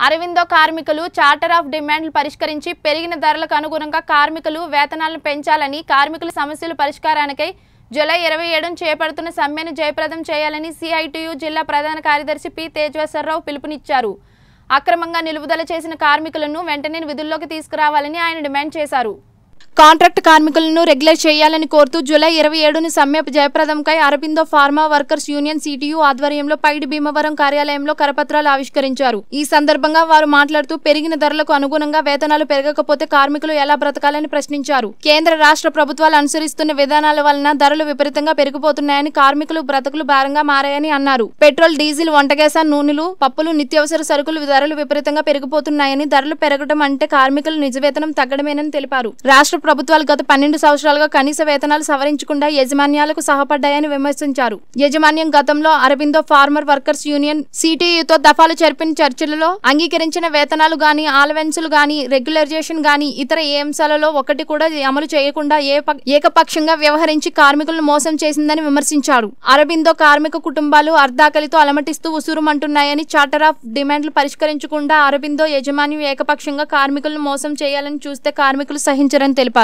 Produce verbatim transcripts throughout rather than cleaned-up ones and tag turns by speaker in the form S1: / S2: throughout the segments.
S1: అరవిందో కార్మికులు charter of డిమాండ్లు పరిష్కరించి పెరిగిన ధరలకు అనుగుణంగా కార్మికులు వేతనాలను పెంచాలని కార్మికుల సమస్యల పరిష్కారానికై జూలై ఇరవై ఏడున చేపడుతున్న సమ్మెను జయప్రదం చేయాలని సిఐటియు జిల్లా ప్రధాన కార్యదర్శి పి తేజేశ్వరరావు పిలుపునిచ్చారు. అక్రమంగా నిలుపుదల చేసిన కార్మికులను వెంటనే విధుల్లోకి తీసుకురావాలని ఆయన డిమాండ్ చేశారు. కాంట్రాక్ట్ కార్మికులను రెగ్యులర్ చేయాలని కోరుతూ జూలై ఇరవై ఏడున సమ్మె జయప్రదంకై Aurobindo pharma workers union CITU ఆధ్వర్యంలో పైడి భీమవరం కార్యాలయంలో కరపత్రాలు ఆవిష్కరించారు. ఈ సందర్భంగా వారు మాట్లాడుతూ పెరిగిన ధరలకు అనుగుణంగా వేతనాలు పెరగకపోతే కార్మికులు ఎలా బ్రతకాలని ప్రశ్నించారు. కేంద్ర రాష్ట్ర ప్రభుత్వాలు అనుసరిస్తున్న విధానాల వలన ధరలు విపరీతంగా పెరిగిపోతున్నాయని, కార్మికులు బ్రతుకులు భారంగా మారాయని అన్నారు. పెట్రోల్, డీజిల్, వంటగ్యాస్, నూనెలు, పప్పులు, నిత్యావసర సరుకులు ధరలు విపరీతంగా పెరిగిపోతున్నాయని, ధరలు పెరగడం అంటే కార్మికుల నిజ వేతనం తగ్గడమేనని తెలిపారు. రాష్ట్ర ప్రభుత్వాలు గత పన్నెండు సంవత్సరాలుగా కనీస వేతనాలు సవరించకుండా యాజమాన్యాలకు సహపడ్డాయని విమర్శించారు. యాజమాన్యం గతంలో అరబిందో ఫార్మర్ వర్కర్స్ యూనియన్ సిటియుతో దఫాలు జరిపిన చర్చలలో అంగీకరించిన వేతనాలు గాని, అలవెన్సులు గాని, రెగ్యులరైజేషన్ గాని ఇతర ఏ అంశాలలో ఒకటి కూడా అమలు చేయకుండా ఏకపక్షంగా వ్యవహరించి కార్మికులను మోసం చేసిందని విమర్శించారు. అరబిందో కార్మిక కుటుంబాలు అర్ధాకలితో అలమటిస్తూ ఉసురుమంటున్నాయని, చార్టర్ ఆఫ్ డిమాండ్లు పరిష్కరించకుండా అరబిందో యాజమాన్యం ఏకపక్షంగా కార్మికులను మోసం చేయాలని చూస్తే కార్మికులు సహించరని తెలిపారు.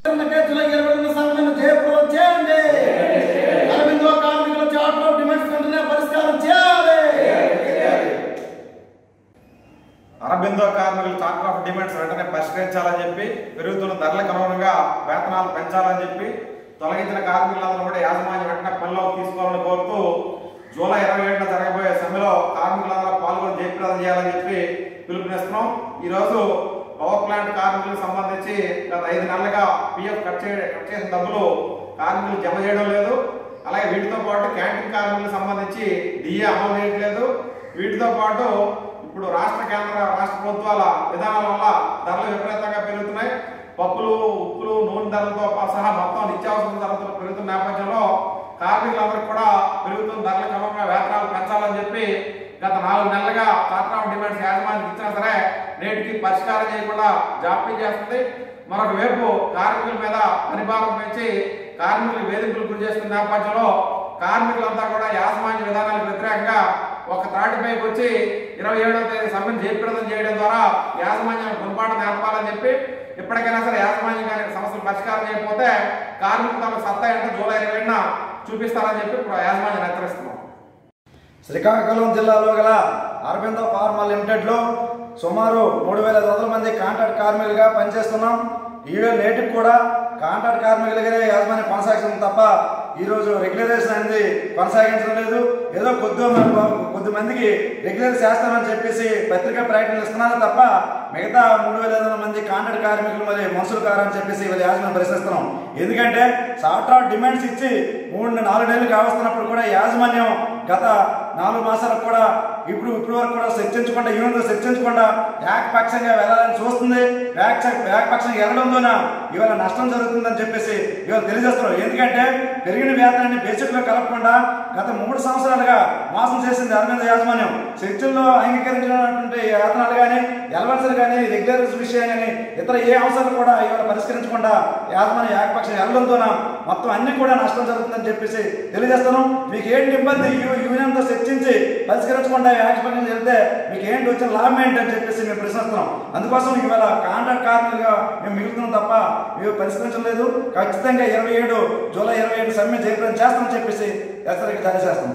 S2: అరబిందో కార్మికులు చార్టర్ ఆఫ్ డిమాండ్స్ వెంటనే పరిష్కరించాలని చెప్పి, పెరుగుతున్న ధరలకు అనుగుణంగా వేతనాలు పెంచాలని చెప్పి, తొలగించిన కార్మికులందరూ కూడా యాజమాన్యం వెంటనే పనిలోకి తీసుకోవాలని కోరుతూ జూలై ఇరవై ఏడున జరగబోయే సమ్మెలో కార్మికులందరూ పాల్గొని జయప్రదం చేయాలని చెప్పి పిలుపునిస్తున్నాం. ఈరోజు పవర్ ప్లాంట్ కార్మికులకు సంబంధించి గత ఐదు నెలలుగా పిఎఫ్ కట్ చే కట్ చేసిన డబ్బులు కార్మికులు జమ చేయడం లేదు. అలాగే వీటితో పాటు క్యాంటీన్ కార్మికులకు సంబంధించి డిఏ అమలు చేయట్లేదు. వీటితో పాటు ఇప్పుడు రాష్ట్ర కేంద్ర రాష్ట్ర ప్రభుత్వాల విధానాల వల్ల ధరలు విపరీతంగా పెరుగుతున్నాయి. పప్పులు, ఉప్పులు, నూనె ధరలతో సహా మొత్తం నిత్యావసర ధరలు పెరుగుతున్న నేపథ్యంలో కార్మికులందరికీ కూడా పెరుగుతున్న ధరల క్రమంగా వేతనాలు పెంచాలని చెప్పి గత నాలుగు నెలలుగా చార్టర్ ఆఫ్ డిమాండ్స్ యాజమాన్యం ఇచ్చినా సరే నేటికి పరిష్కారం చేయకుండా జాప్యం చేస్తుంది. మరొక వైపు కార్మికుల మీద పనిభారం పెంచి కార్మికులు వేధింపులు గురి చేస్తున్న నేపథ్యంలో కార్మికులంతా కూడా యాజమాన్య విధానాలకు వ్యతిరేకంగా ఒక త్రాటిపైకి వచ్చి ఇరవై ఏడవ తేదీ సమ్మెను జయప్రదం చేయడం ద్వారా యాజమాన్యం గుణపాఠం నేర్పాలని చెప్పి, ఇప్పటికైనా సరే యాజమాన్యం కానీ సమస్యలు పరిష్కారం చేయకపోతే కార్మికులు తమ సత్తా ఏంటో జూలై ఇరవై ఏడున చూపిస్తారని చెప్పి ఇప్పుడు యాజమాన్యం హెచ్చరిస్తున్నాం.
S3: శ్రీకాకుళం జిల్లాలో గల అరబిందో ఫార్మా లిమిటెడ్లో సుమారు మూడు వేల ఐదు వందల మంది కాంట్రాక్ట్ కార్మికులుగా పనిచేస్తున్నాం. ఈరోజు నేటికి కూడా కాంట్రాక్ట్ కార్మికులుగానే యాజమాన్యం కొనసాగిస్తుంది తప్ప ఈరోజు రెగ్యులరైజేషన్ అనేది కొనసాగించడం లేదు. ఏదో కొద్ది కొద్ది మందికి రెగ్యులర్ చేస్తామని చెప్పేసి పత్రికా ప్రకటనలు ఇస్తున్నారు తప్ప మిగతా మూడు వేల ఐదు వందల మంది కాంట్రాక్ట్ కార్మికులు మరి మనుషులు కారని చెప్పేసి వీళ్ళు యాజమాన్యం ప్రశ్నిస్తున్నాం. ఎందుకంటే చార్టర్ ఆఫ్ డిమాండ్స్ ఇచ్చి మూడు నాలుగు నెలలు కావస్తున్నప్పుడు కూడా యాజమాన్యం గత నాలుగు మాసాలకు కూడా ఇప్పుడు ఇప్పటి వరకు కూడా చర్చించకుండా యూనియన్తో చర్చించకుండా ఏకపక్షంగా వెళ్ళాలని చూస్తుంది. ఏకపక్షంగా వెళ్ళడంతోన ఇవాళ నష్టం జరుగుతుందని చెప్పేసి ఇవాళ తెలియజేస్తున్నారు. ఎందుకంటే పెరిగిన వేతనాన్ని బేసిక్లో కలపకుండా గత మూడు సంవత్సరాలుగా మోసం చేసింది అరబిందో యాజమాన్యం. చర్చల్లో అంగీకరించినటువంటి వేతనాలు కానీ, ఎలవెన్సులు కానీ, రెగ్యులర్ విషయం కానీ ఇతర ఏ అంశాలు కూడా ఇవాళ పరిష్కరించకుండా యాజమాన్యం ఏకపక్షంగా వెళ్ళడంతోన మొత్తం అన్ని కూడా నష్టం జరుగుతుందని చెప్పేసి తెలియజేస్తున్నాం. మీకు ఏంటి ఇబ్బంది, యూనియన్తో చర్చించి పరిష్కరించకుండా యాజమాన్యం వెళ్తే మీకు ఏంటి వచ్చిన లాభం ఏంటి అని చెప్పేసి మేము ప్రశ్నిస్తున్నాం. అందుకోసం ఇవాళ కాంట్రాక్ట్ కార్మికులుగా మేము మిగులుతున్నాం తప్ప మేము పరిష్కరించలేదు. ఖచ్చితంగా ఇరవై ఏడు జూలై ఇరవై ఏడు సమ్మె జయప్రదం చేస్తామని చెప్పేసి హెచ్చరిక జారీ చేస్తాం.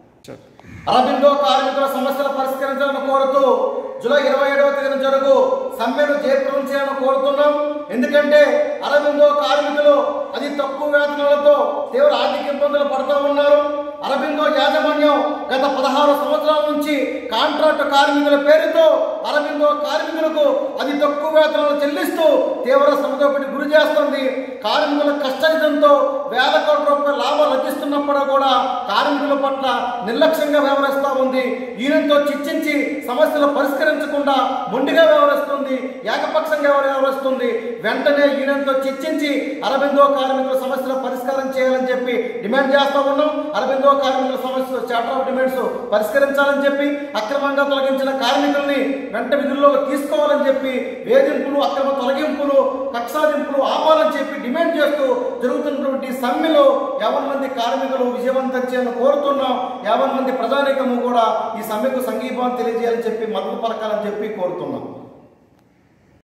S4: అరబిందో కార్మికుల సమస్యలు పరిష్కరించాలని కోరుతూ జూలై ఇరవై ఏడవ తేదీన జరుగు సమ్మెను జయప్రదం చేయాలని కోరుతున్నాం. ఎందుకంటే అరబిందో కార్మికులు అతి తక్కువ వేతనాలతో తీవ్ర ఆర్థిక ఇబ్బందులు పడుతూ ఉన్నారు. అరబిందో యాజమాన్యం గత పదహారు సంవత్సరాల నుంచి కాంట్రాక్ట్ కార్మికుల పేరుతో అరబిందో కార్మికులకు అతి తక్కువ వేతనాలు చెల్లిస్తూ తీవ్ర శ్రమదోపిడికి గురి చేస్తుంది. కార్మికుల కష్టార్జితంతో వేల కోట్ల రూపాయల లాభం లభిస్తున్నప్పుడు కూడా కార్మికుల పట్ల నిర్లక్ష్యంగా వ్యవహరిస్తూ ఉంది. యూనియన్తో చర్చించి సమస్యలు పరిష్కరించకుండా మొండిగా వ్యవహరిస్తుంది. వ్యవహరిస్తుంది, ఏకపక్షంగా వ్యవహరిస్తుంది. వెంటనే యూనియన్తో చర్చించి అరబిందో కార్మికుల సమస్యల పరిష్కారం చేయాలని చెప్పి డిమాండ్ చేస్తూ ఉన్నాం. అరబిందో కార్మికుల సమస్యలు చార్టర్ ఆఫ్ డిమాండ్స్ పరిష్కరించాలని చెప్పి, అక్రమంగా తొలగించిన కార్మికుల్ని వెంట విధుల్లోకి తీసుకోవాలని చెప్పి, వేధింపులు, అక్రమ తొలగింపులు, కక్షాదింపులు ఆపాలని చెప్పి డిమాండ్ చేస్తూ జరుగుతున్నటువంటి సమ్మెలో యావన్ మంది కార్మికులు విజయవంతం చేయాలని కోరుతున్నాం. యావన్ మంది ప్రజానీకము కూడా ఈ సమ్మెకు సంఘీభావం తెలియజేయాలని చెప్పి మద్దతు పలకాలని చెప్పి కోరుతున్నాం.